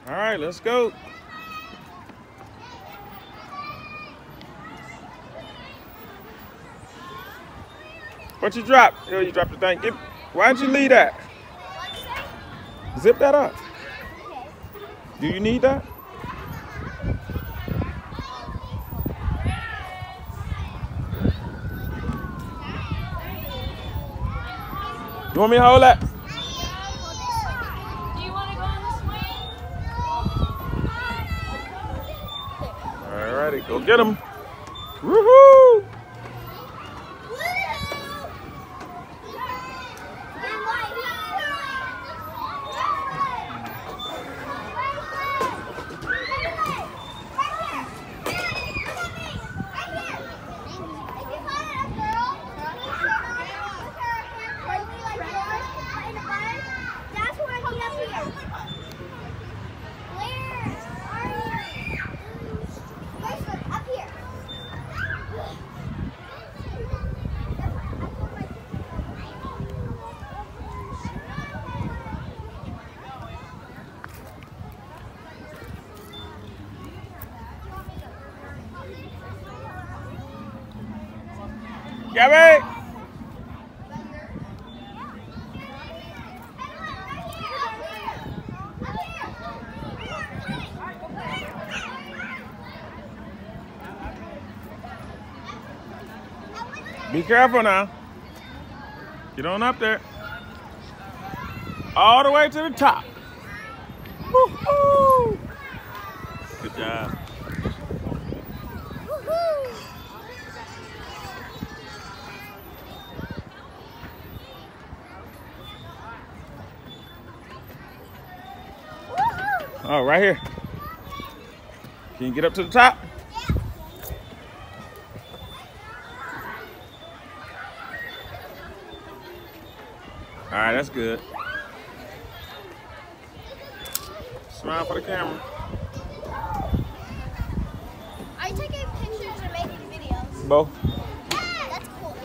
All right, let's go. What you drop? Here, you dropped the thing. Why'd you leave that? Zip that up. Do you need that? You want me to hold that? Do you want to go on the swing? All righty, go get him. Woohoo! Gabby! Be careful now. Get on up there. All the way to the top. Woo-hoo! Good job. Oh, right here. Can you get up to the top? All right, that's good. Smile for the camera. Are you taking pictures or making videos? Both. That's cool.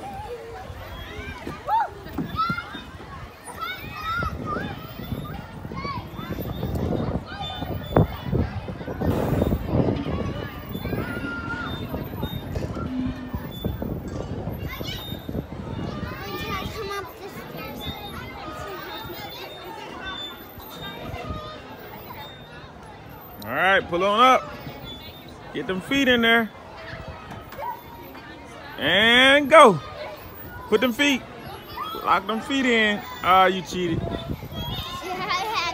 All right, pull on up. Get them feet in there. And go. Put them feet. Lock them feet in. Oh, you cheated. Yeah, I had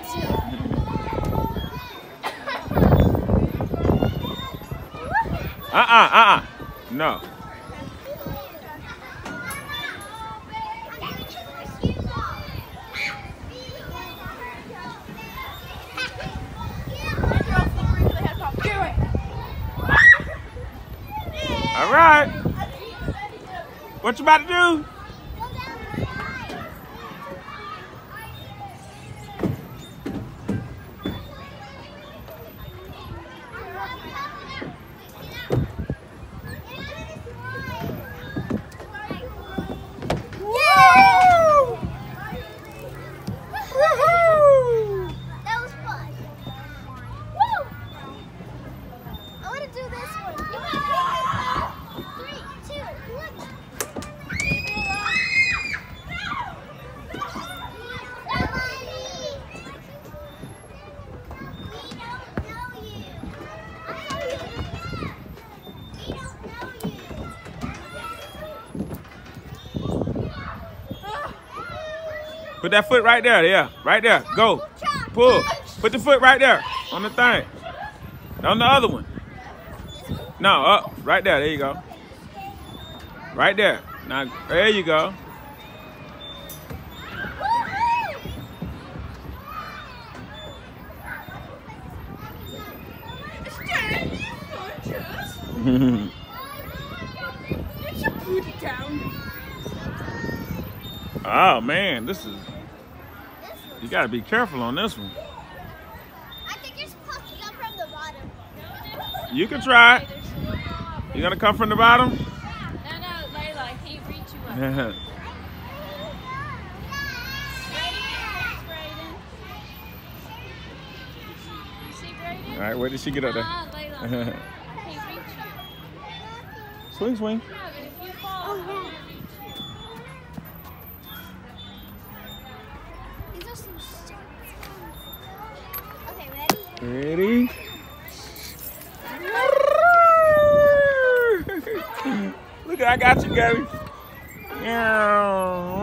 to. No. All right. What you about to do? That was fun. Woo! I want to do this one. 3, 2, 1. Put that foot right there. Yeah, right there. Go. Pull. Put the foot right there on the thing. On the other one. No, up. Right there. There you go. Right there. Now, there you go. Oh man, this is. You gotta be careful on this one. I think you're supposed to come from the bottom. You can try it. You gonna come from the bottom? No, Layla, I can't reach you up. All right, where did she get up there? Swing, swing. These are some okay, ready? Ready? Look, I got you, Gabby. Yeah.